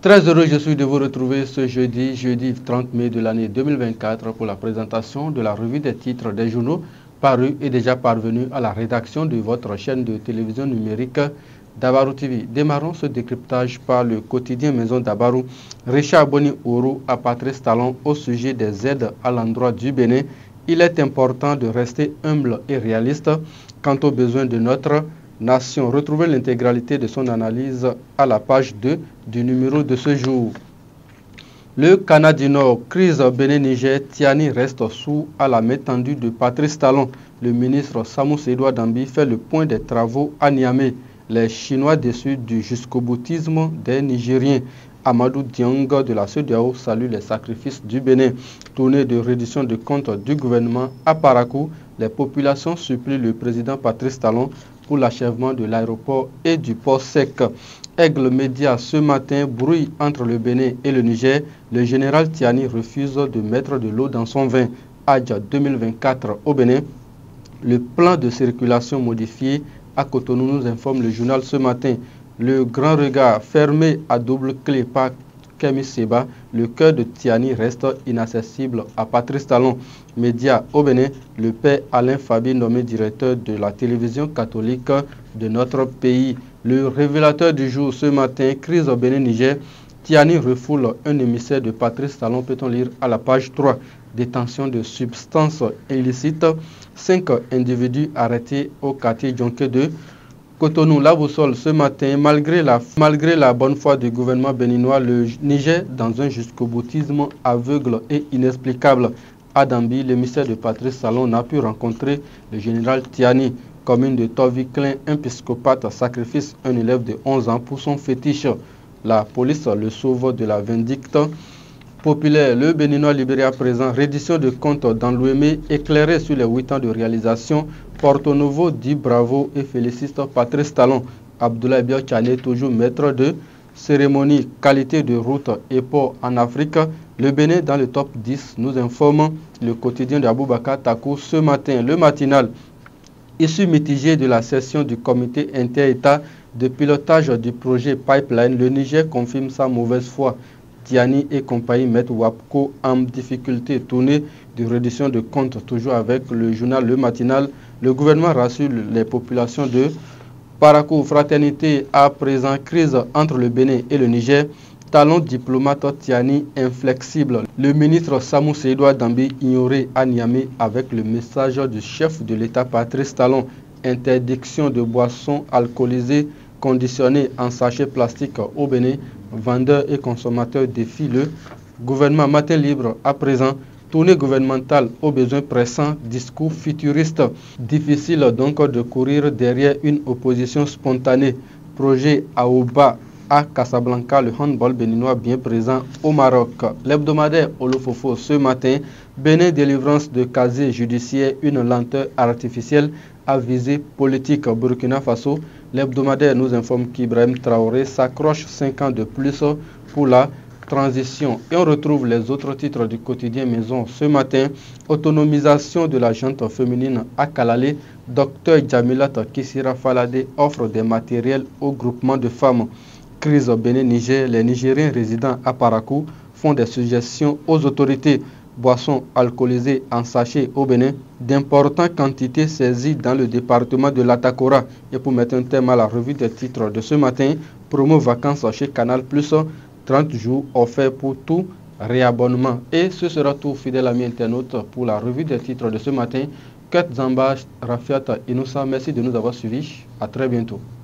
Très heureux je suis de vous retrouver ce jeudi 30 mai de l'année 2024 pour la présentation de la revue des titres des journaux parus et déjà parvenus à la rédaction de votre chaîne de télévision numérique Dabarou TV. Démarrons ce décryptage par le quotidien Maison Dabarou. Richard Boni Ouro à Patrice Talon au sujet des aides à l'endroit du Bénin. Il est important de rester humble et réaliste quant aux besoins de notre nation. Retrouvez l'intégralité de son analyse à la page 2 du numéro de ce jour. Le Canada du Nord, crise Bénin-Niger, Tiani reste sous à la main tendue de Patrice Talon. Le ministre Samou Seydou Dambi fait le point des travaux à Niamey. Les Chinois déçus du jusqu'au-boutisme des Nigériens. Amadou Diong de la CEDEAO salue les sacrifices du Bénin. Tournée de reddition de comptes du gouvernement à Parakou. Les populations supplient le président Patrice Talon pour l'achèvement de l'aéroport et du port sec. Aigle Média ce matin, bruit entre le Bénin et le Niger. Le général Tiani refuse de mettre de l'eau dans son vin. Adja 2024 au Bénin. Le plan de circulation modifié à Cotonou, nous informe le journal ce matin. Le grand regard fermé à double clé par Kémy Séba, le cœur de Tiani reste inaccessible à Patrice Talon. Média au Bénin, le père Alain Fabi nommé directeur de la télévision catholique de notre pays. Le révélateur du jour ce matin, crise au Bénin-Niger, Tiani refoule un émissaire de Patrice Talon, peut-on lire à la page 3. Détention de substances illicites, 5 individus arrêtés au quartier Djonké 2. Cotonou, la boussole ce matin, malgré la bonne foi du gouvernement béninois, le Niger dans un jusqu'au-boutisme aveugle et inexplicable. À Dambi, l'émissaire de Patrice Talon n'a pu rencontrer le général Tiani. Commune de Toviclin, un psychopathe sacrifice un élève de 11 ans pour son fétiche. La police le sauve de la vindicte populaire. Le Béninois libéré à présent, reddition de comptes dans l'Ouémé, éclairé sur les 8 ans de réalisation. Porto Novo dit bravo et félicite Patrice Talon. Abdoulaye Biotchane, toujours maître de cérémonie, qualité de route et port en Afrique. Le Bénin dans le top 10, nous informe le quotidien de Aboubakar Takou ce matin. Le matinal, issu mitigé de la session du comité inter-État de pilotage du projet Pipeline, le Niger confirme sa mauvaise foi. Tiani et compagnie mettent WAPCO en difficulté. Tournée de reddition de comptes toujours avec le journal Le Matinal. Le gouvernement rassure les populations de Parakou. Fraternité à présent, crise entre le Bénin et le Niger. Talon diplomate Tiani inflexible. Le ministre Samou Seydou Dambi ignoré à Niamey avec le message du chef de l'État Patrice Talon. Interdiction de boissons alcoolisées conditionnées en sachets plastiques au Bénin. Vendeurs et consommateurs défient le gouvernement. Matin libre à présent. Tournée gouvernementale aux besoins pressants, discours futuriste. Difficile donc de courir derrière une opposition spontanée. Projet Aouba à Casablanca, le handball béninois bien présent au Maroc. L'hebdomadaire Olofofo ce matin, Bénin délivrance de casier judiciaire, une lenteur artificielle à visée politique. Burkina Faso, l'hebdomadaire nous informe qu'Ibrahim Traoré s'accroche 5 ans de plus pour la transition. Et on retrouve les autres titres du quotidien Maison ce matin. Autonomisation de la gente féminine à Kalale. Docteur Jamilat Kissira Falade offre des matériels au groupement de femmes. Crise au Bénin-Niger, les Nigériens résidant à Parakou font des suggestions aux autorités. Boissons alcoolisées en sachet au Bénin, d'importantes quantités saisies dans le département de l'Atakora. Et pour mettre un thème à la revue des titres de ce matin, promo vacances chez Canal+, 30 jours offerts pour tout réabonnement. Et ce sera tout, fidèle ami internaute, pour la revue des titres de ce matin. Kat Zamba, Rafiat Inoussa, merci de nous avoir suivis. À très bientôt.